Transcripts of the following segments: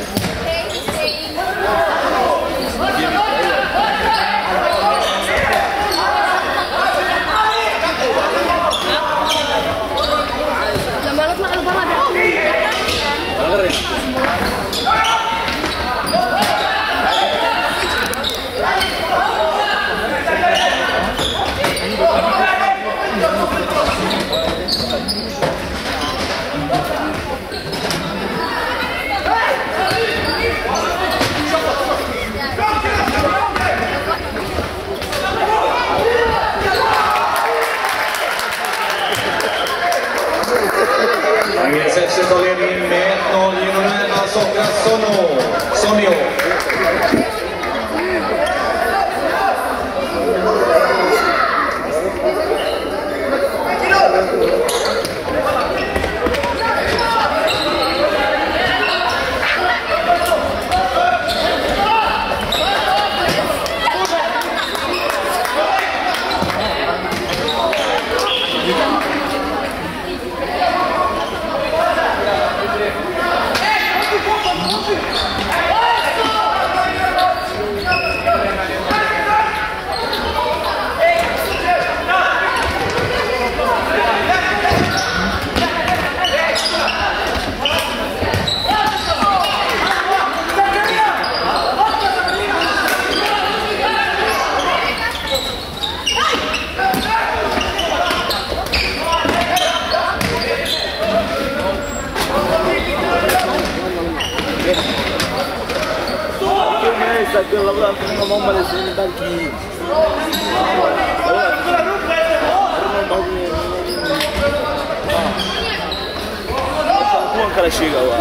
Angelsefset tar ledning med 1-0 genom Asokra Sonio. ngomong Malaysia ini bagi. Quando ela chega lá.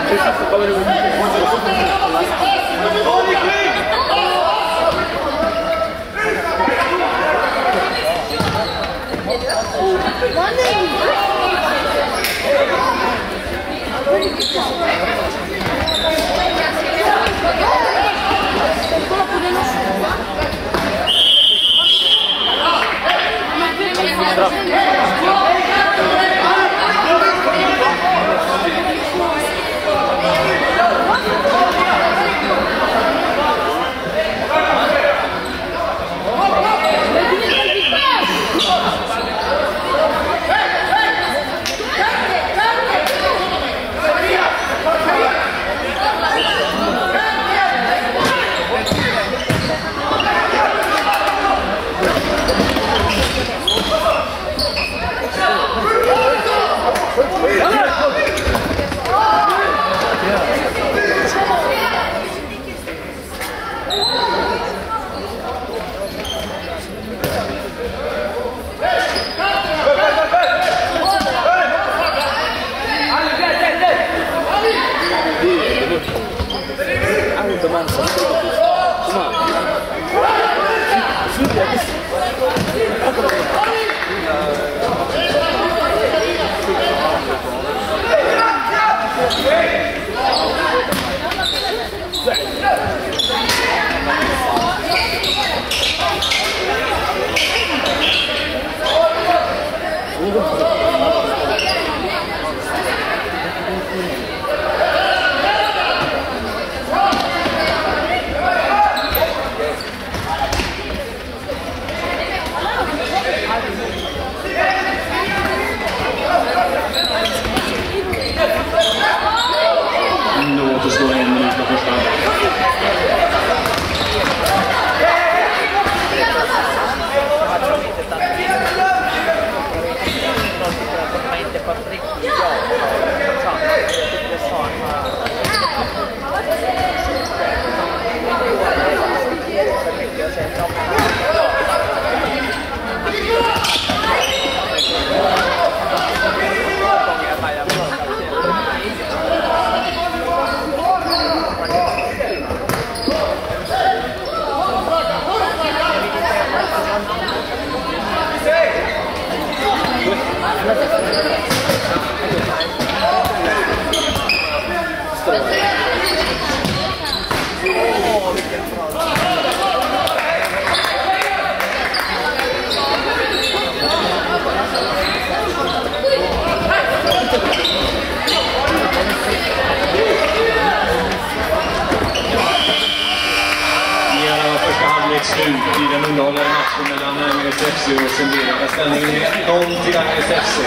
Slut i den underhållande matchen mellan Angeles FC och Sundera. Ställningen är 1-0 till Angeles FC.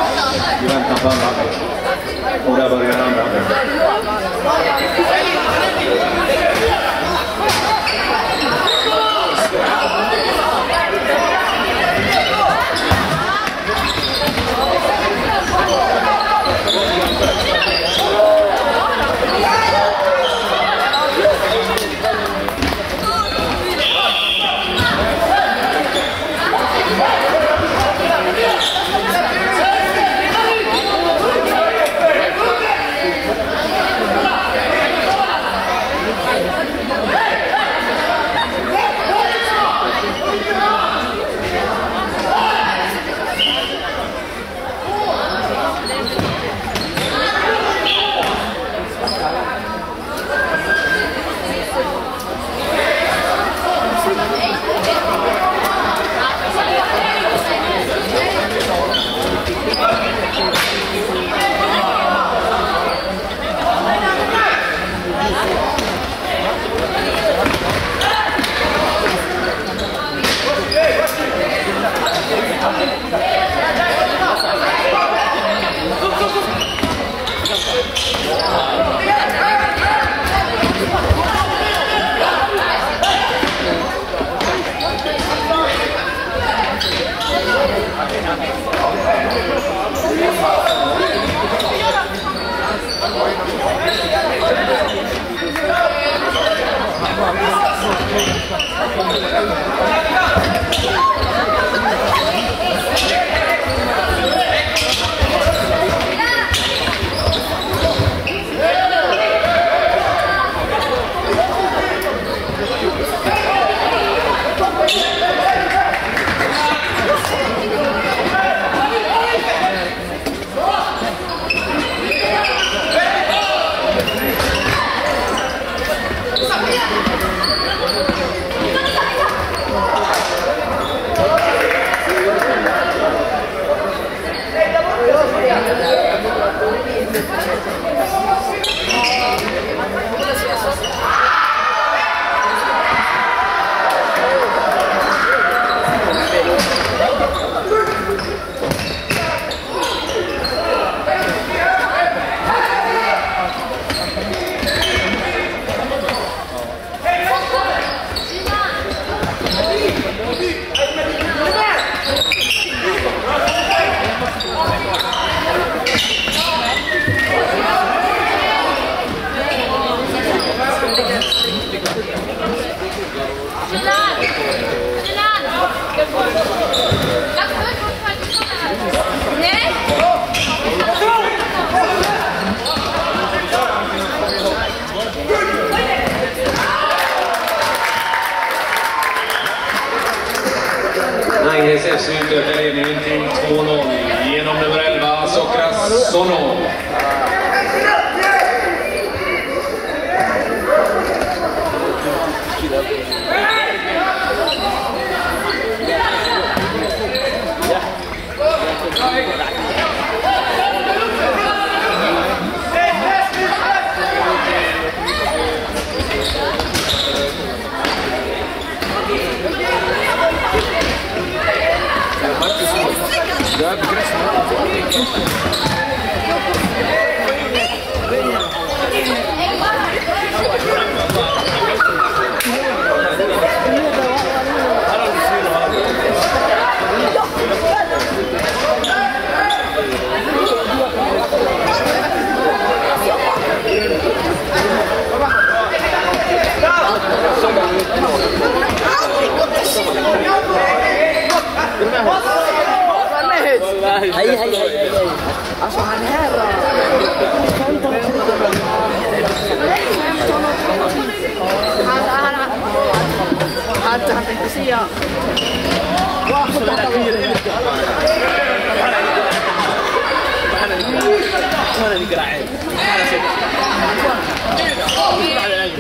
Vi väntar på andra. Och där börjar andra.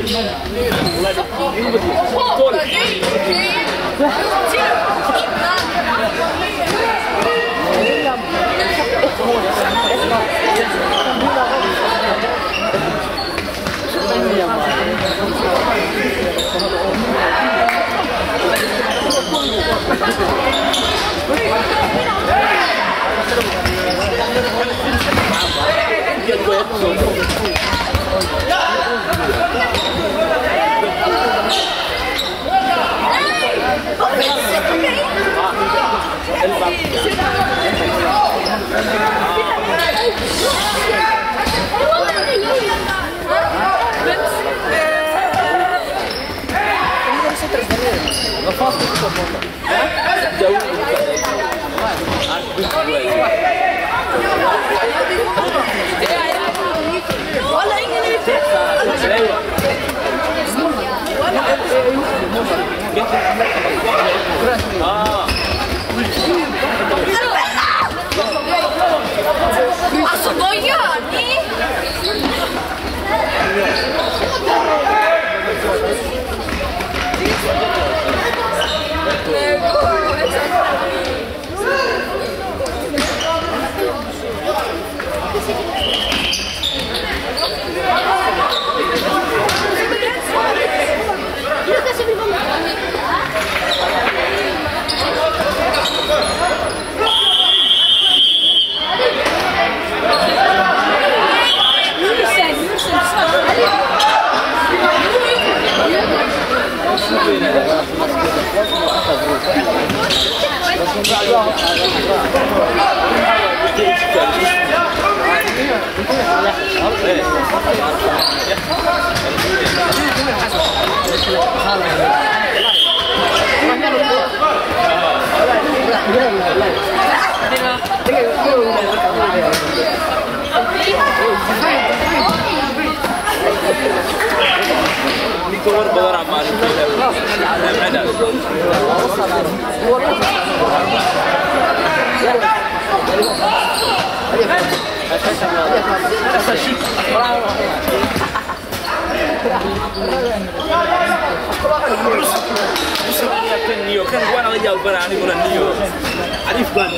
Kan gua lagi jauh berani bulan Nio. Arif kan.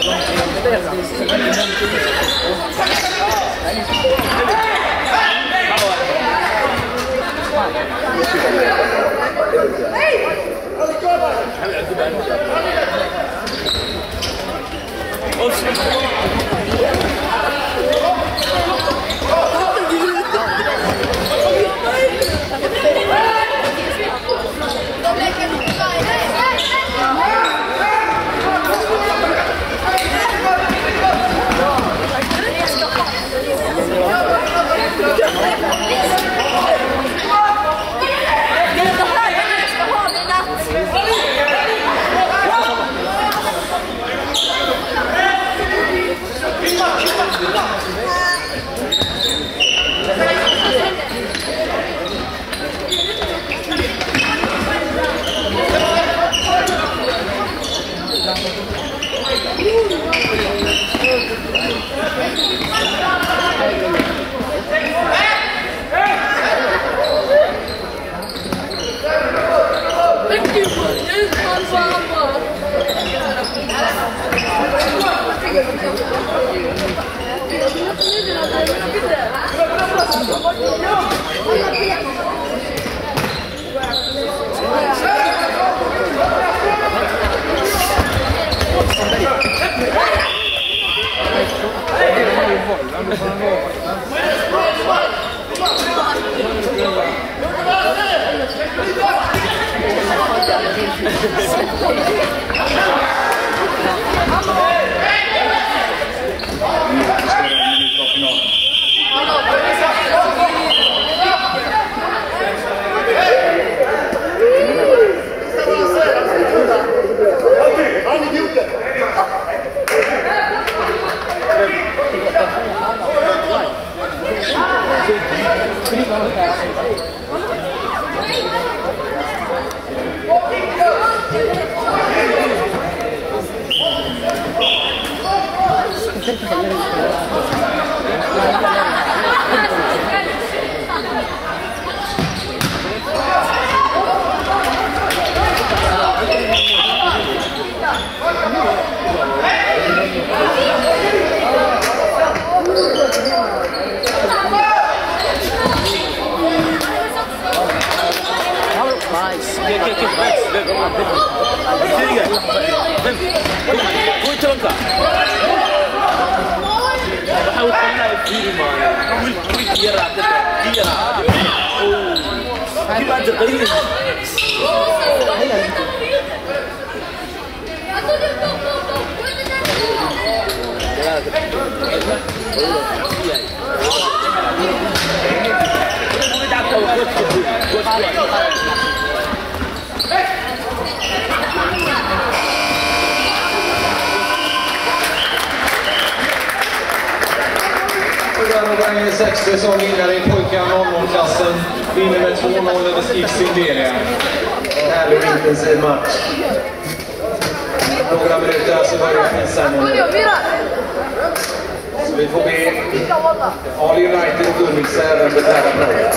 Girate. Hai banjir kali ini. Nummer 60 som vinner i pojkar 00-klassen vinner med 2-0 över Stifts Indelia. Härlig intensiv match. Några minuter så börjar prisceremonin. Så vi får be Ali Reiter och Gunnix även beträda planen.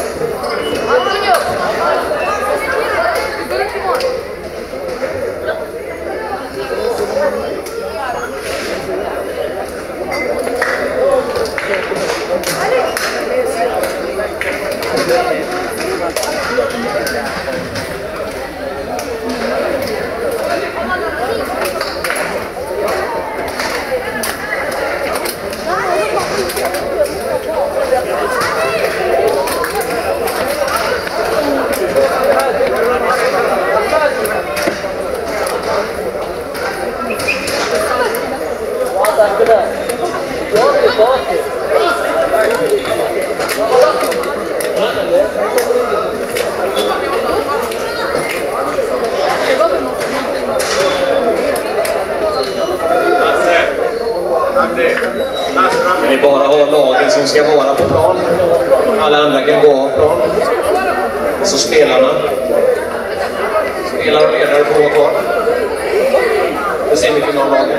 Vi bara har lagen som ska vara på plan. Alla andra kan gå av plan. Så spelarna. Spelar och ledare på vår kvar. Det ser mycket någon lagen.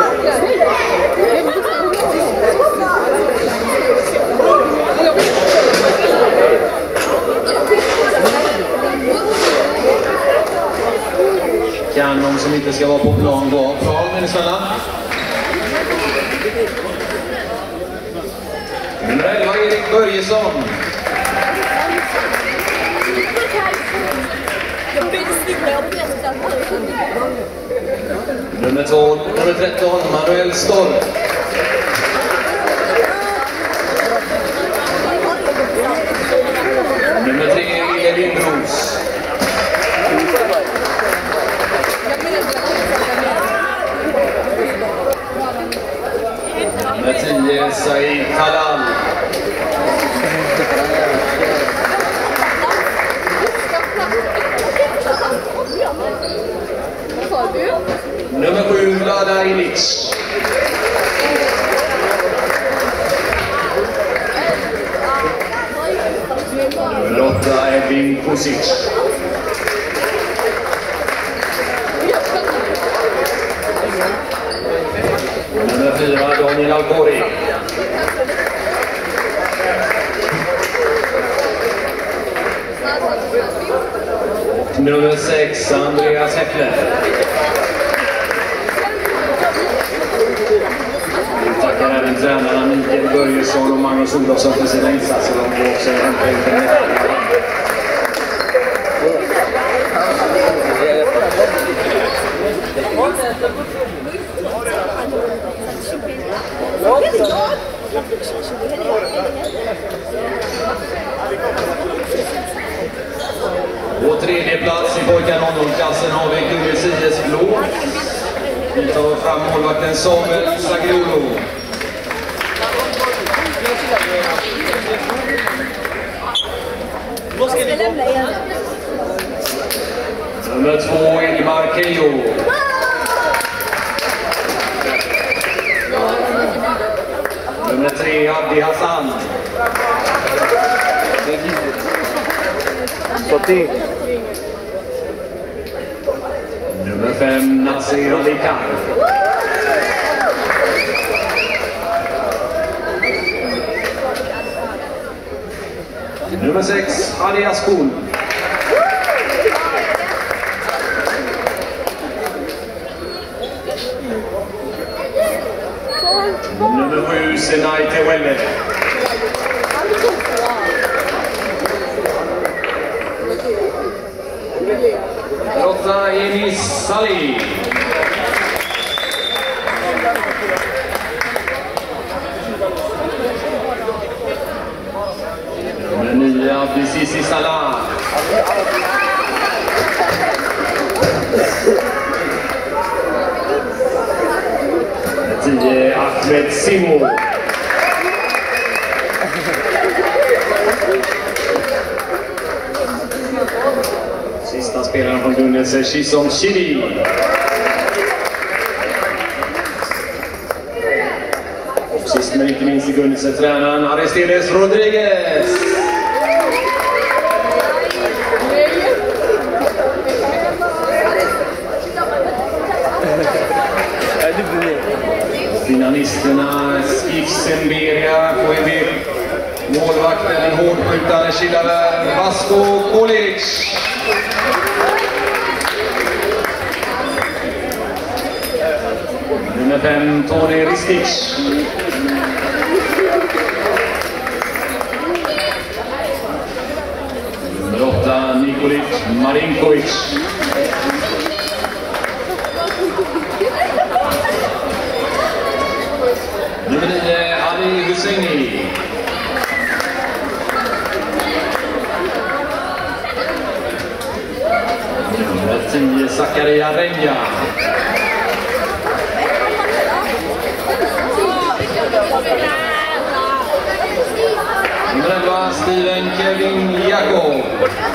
Kan de som inte ska vara på plan gå av plan, är ni snälla? Nummer 11, Erik Börjesson. Nummer 2, nummer 13, Manuel Storm. Nummer 3, Elin Ros. Nummer 10, Said Talal. Nummer 7, Vlada Ilic. Nummer 8, Edvin Kusic. Nummer 4, Daniel Algori. Nummer 6, Andreas Heckler. Tackar även tränarna Mikael Börjesson och Magnus Olofsson för sina insatser. De går också och hämtar in den här. På tredje plats i pojkar 00-klassen har vi Gunnix IS Blå. Vi tar fram målvakten Samuel Sagliolo. Nummer 2, Edmar Kejo. Nummer 3, Abdi Hassan. Nummer 5, Nasir Ali Khan. Nummer 6, Ali Askul. Nummer 7, Senai Tewelle. Nummer 8, Enis Salih. Nummer 9, Abdisisi Salah. 10, Ahmed Simo. Sista spelaren från Gunnelse, Chisom Chili. Och sist men inte minst i Gunnelse, tränaren Aristides Rodriguez. Finalisterna Skifsen Beria, KIB, målvakten, en hårdskjutare Chilavär, Vasco Kolic. Nummer 5, Tony Ristic. Nummer 8, Nikolic Marinkovic. Nummer 9, Ali Husseini. Nummer 10, Zakaria Renja. Nummer 11, Steven Kevin Jakob.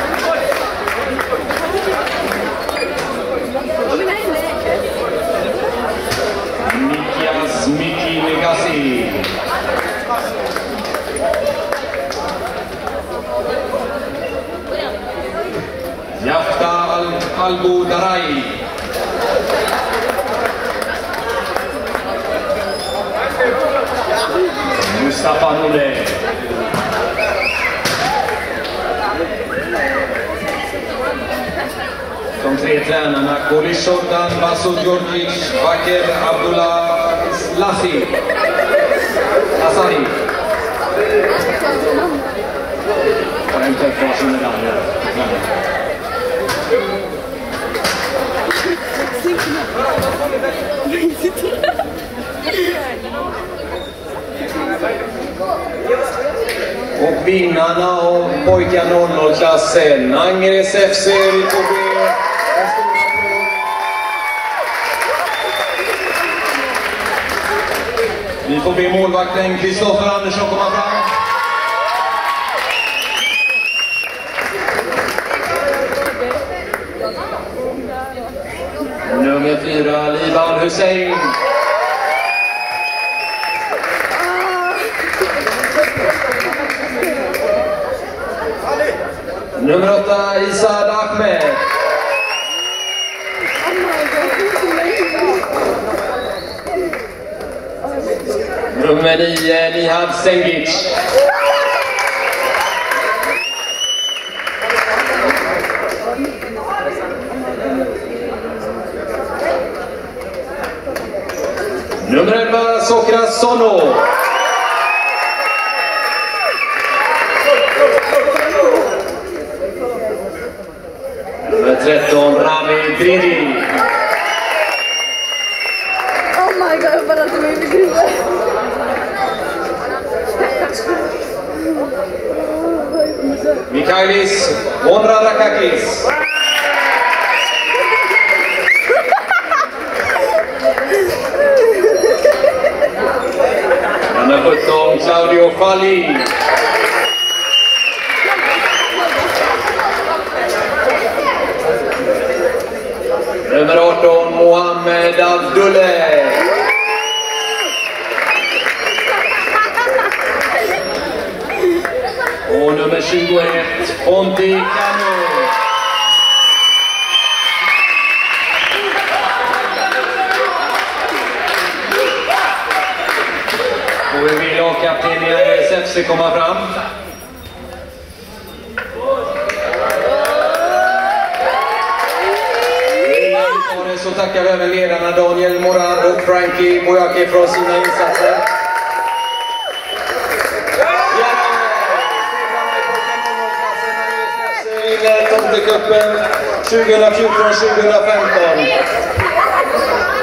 Nikias Miki Legacy. Jafta Albu Darai. Mustafa Nule. De tre tränarna Kolis Shordan, Vaso Djordjic, Bakir Abdullah Lassi. Asari. Och en träff sin medalj. Och vinnarna av pojkar 00-klassen, Angeres FC, vi får be målvakten Kristoffer Andersson komma fram. Nummer 4, Liban Hussein. Nummer 8, Isad Ahmed. Nummer 9, Nihad Sengic. Nummer 11, Sokra Sono. Nummer 13, Rami Dridi. Oh my god, jag bara att du är grym. Mikhailis Onradakakis. Nummer 17, Claudio Falli. Nummer 18, Mohamed Abdulle. Och nummer 21, Ponti Cano. Och vi vill ha kapten i Angeres FC komma fram. Så tackar vi även ledarna Daniel Morad och Frankie Boyaki från sina insatser. Tomtecupen 2014-2015.